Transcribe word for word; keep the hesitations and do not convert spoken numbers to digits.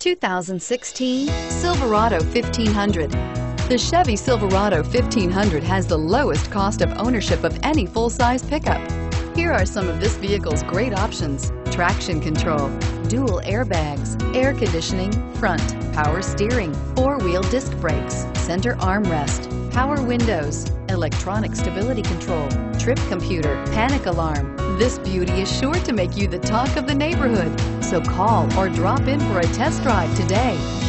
two thousand sixteen Silverado fifteen hundred. The Chevy Silverado fifteen hundred has the lowest cost of ownership of any full-size pickup. Here are some of this vehicle's great options: traction control, dual airbags, air conditioning, front, power steering, four-wheel disc brakes, center armrest, power windows, electronic stability control, trip computer, panic alarm. This beauty is sure to make you the talk of the neighborhood. So call or drop in for a test drive today.